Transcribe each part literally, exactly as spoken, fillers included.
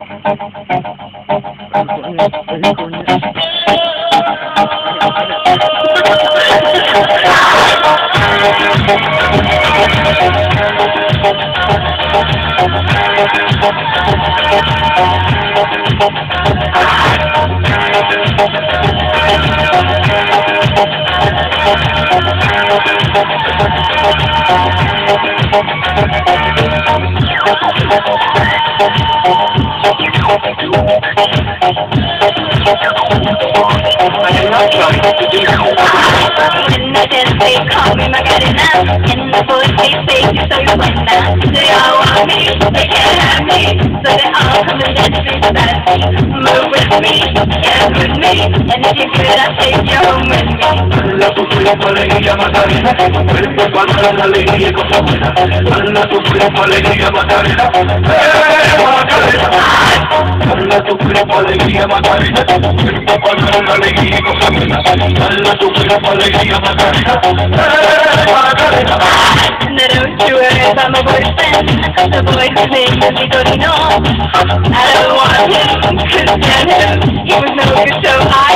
In the dance they call me Macarina, in the bush they say you so you win that. They all want me, they can't have me, so they all come and dance me fast. Move with me, dance with me, and if you good I'll take you home with me. Balla tu cuerpo alegría Macarena, tu cuerpo para la alegría y cosa buena. Balla tu cuerpo alegría Macarena, eh Macarena. Balla tu cuerpo alegría Macarena, tu cuerpo para la alegría y cosa buena. Balla tu cuerpo alegría Macarena, eh Macarena. Now don't you worry about my boyfriend, the boy's name is Macarina. I don't want him, couldn't stand him, he was no good so high.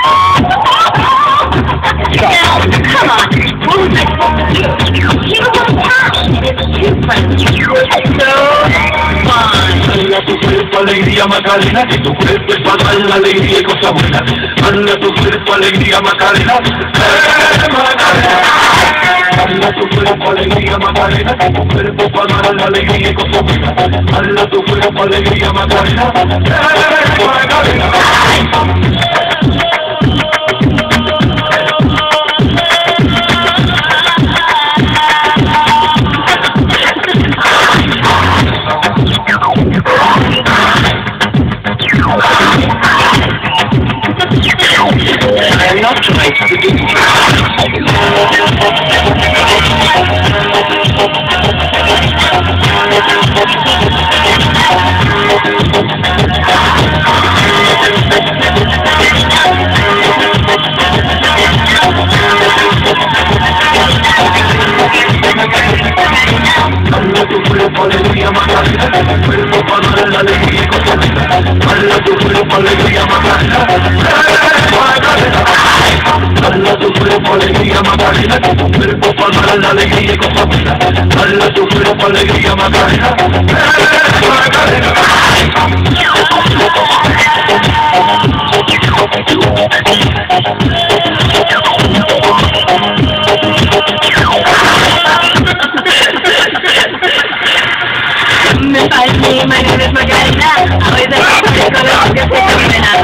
Now, come on, what was I supposed to do? He was on top, and his two friends were so fun. Balla tu cuerpo alegría Macarena, que tu cuerpo es para la alegría y cosa buena. Balla tu cuerpo alegría Macarena, eh Macarena. Balla tu cuerpo alegría Macarena, que tu cuerpo para la alegría y cosa buena. Balla tu cuerpo alegría Macarena, eh Macarena. I'm not trying to do Balla tu cuerpo alegría Macarena, tu cuerpo para la alegría y cosa buena. Balla tu cuerpo alegría Macarena, eh Macarena. Balla tu cuerpo alegría Macarena, tu cuerpo para la alegría y cosa buena. Balla tu cuerpo alegría Macarena, eh Macarena. Me find me, my name is Macarina. Always I got to go to